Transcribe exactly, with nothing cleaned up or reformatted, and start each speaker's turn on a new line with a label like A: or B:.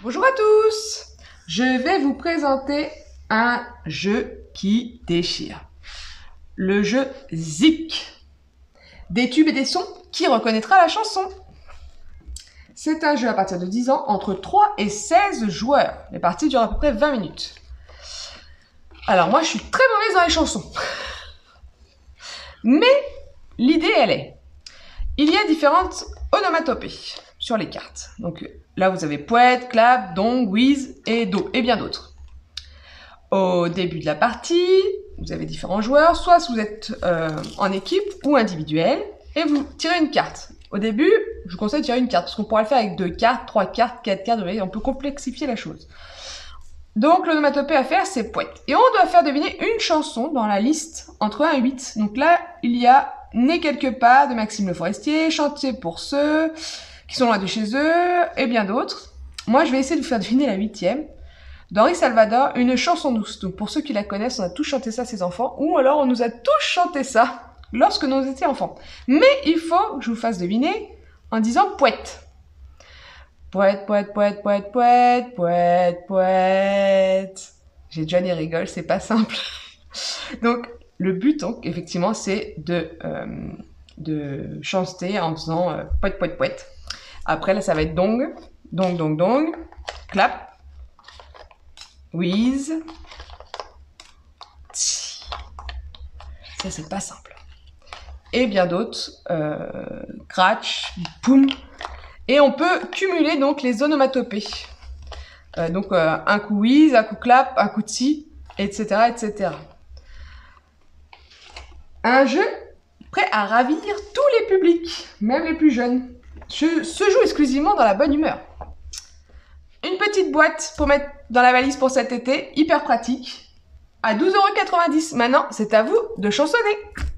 A: Bonjour à tous. Je vais vous présenter un jeu qui déchire. Le jeu Zik. Des tubes et des sons, qui reconnaîtra la chanson? C'est un jeu à partir de dix ans, entre trois et seize joueurs. Les parties durent à peu près vingt minutes. Alors moi, je suis très mauvaise dans les chansons. Mais l'idée, elle est, il y a différentes onomatopées sur les cartes. Donc là, vous avez poète, clap, dong, whiz et do, et bien d'autres. Au début de la partie, vous avez différents joueurs, soit vous êtes euh, en équipe ou individuel, et vous tirez une carte. Au début, je vous conseille de tirer une carte, parce qu'on pourra le faire avec deux cartes, trois cartes, quatre cartes, vous voyez, on peut complexifier la chose. Donc l'onomatopée à faire, c'est poète. Et on doit faire deviner une chanson dans la liste entre un et huit. Donc là, il y a Né quelque part de Maxime Le Forestier, Chantier pour ceux qui sont loin de chez eux, et bien d'autres. Moi, je vais essayer de vous faire deviner la huitième, d'Henri Salvador, Une chanson douce. Donc pour ceux qui la connaissent, on a tous chanté ça à ses enfants, ou alors on nous a tous chanté ça lorsque nous étions enfants. Mais il faut que je vous fasse deviner en disant poète. Poète, poète, poète, poète, poète, poète, poète. J'ai Johnny rigole, c'est pas simple. Donc, le but, donc, effectivement, c'est de, euh, de chanter en faisant euh, poète, poète, poète. Après, là, ça va être dong, dong, dong, dong, clap, whiz, tsi. Ça, c'est pas simple. Et bien d'autres, euh, cratch, poum. Et on peut cumuler donc les onomatopées. Euh, donc euh, un coup whiz, un coup clap, un coup tsi, et cetera, et cetera. Un jeu prêt à ravir tous les publics, même les plus jeunes. Je, se joue exclusivement dans la bonne humeur. Une petite boîte pour mettre dans la valise pour cet été, hyper pratique. À douze euros quatre-vingt-dix. Maintenant, c'est à vous de chansonner.